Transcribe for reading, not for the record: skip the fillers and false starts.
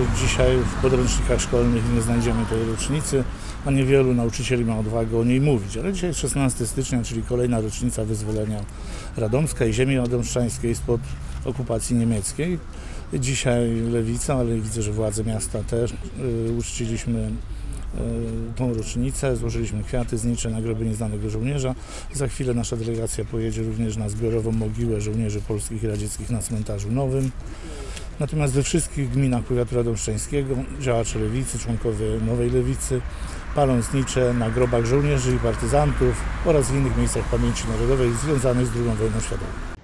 dzisiaj w podręcznikach szkolnych nie znajdziemy tej rocznicy, a niewielu nauczycieli ma odwagę o niej mówić. Ale dzisiaj jest 16 stycznia, czyli kolejna rocznica wyzwolenia Radomska i ziemi radomszczańskiej spod okupacji niemieckiej. Dzisiaj Lewica, ale widzę, że władze miasta też uczciliśmy tą rocznicę, złożyliśmy kwiaty znicze na grobie nieznanego żołnierza. Za chwilę nasza delegacja pojedzie również na zbiorową mogiłę żołnierzy polskich i radzieckich na cmentarzu nowym. Natomiast we wszystkich gminach powiatu radomszczańskiego działacze lewicy, członkowie Nowej Lewicy palą znicze na grobach żołnierzy i partyzantów oraz w innych miejscach pamięci narodowej związanych z II wojną światową.